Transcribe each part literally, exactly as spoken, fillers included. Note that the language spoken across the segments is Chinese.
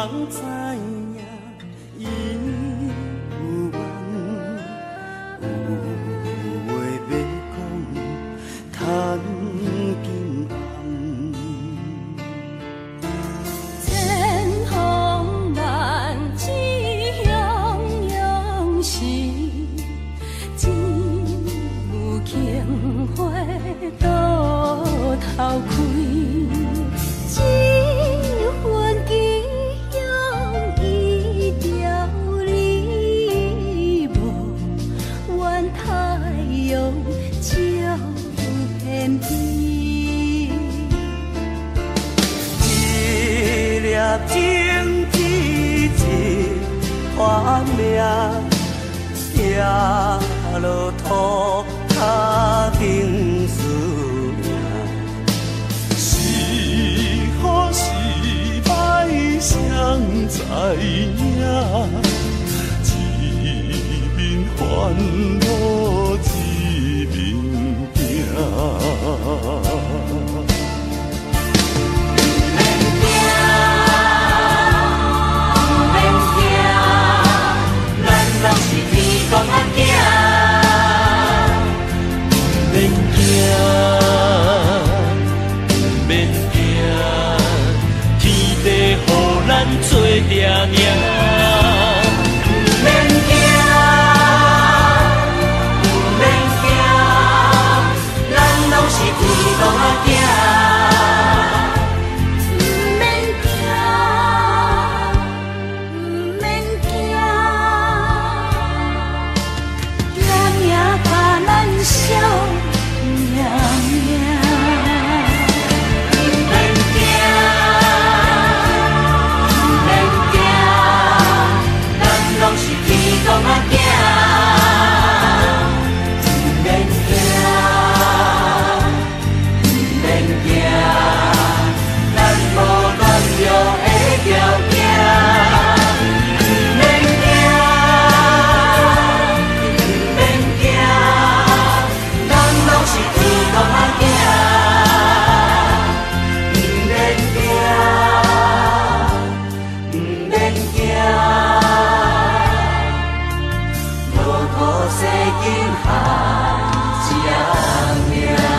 知影，伊有缘，有话要讲，趁今暗。 千风万只样样是，只有情花倒头开。这份基因已调理无，愿太阳照遍地。 一粒种子一花命，行落土脚顶输赢。是好是歹，谁知影？一面烦恼一面行。 做爹娘，不免惊，不免惊，咱拢是天公仔囝。 不免惊，不免惊，爷爷把咱笑命命。讲仔囝，不免惊，不免惊，咱无软弱的条件。不免惊，不免惊，咱拢是天公仔囝。不免惊，不免惊。世间下一样命。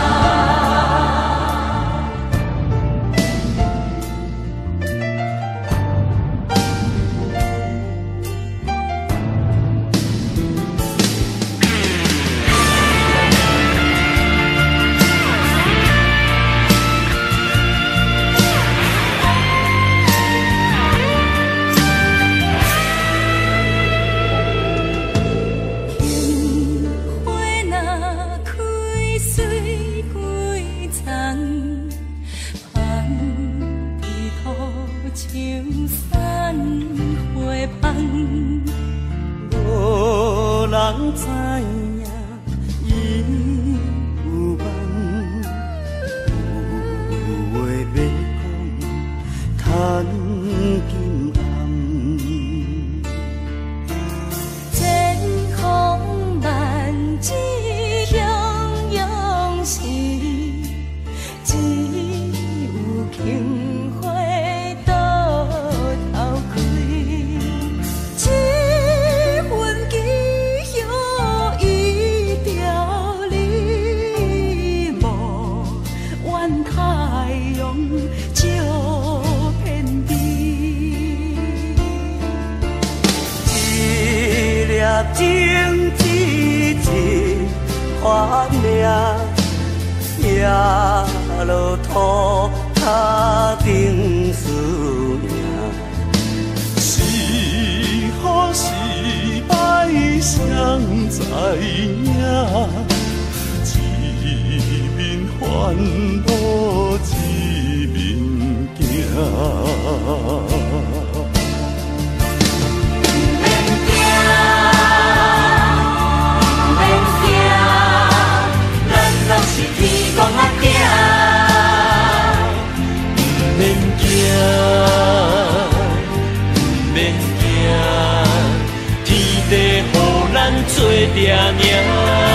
秋山花香， 无人知影，伊有缘，有话要讲，趁今暗。 千风万只样样是，只有情花。照遍地， 一粒种子一花命，行落土脚顶输赢。是好是歹，谁知影？烦恼一面行， 不免惊，不免惊，咱拢是天公仔囝。 不免惊，不免惊，天地予咱做爹娘。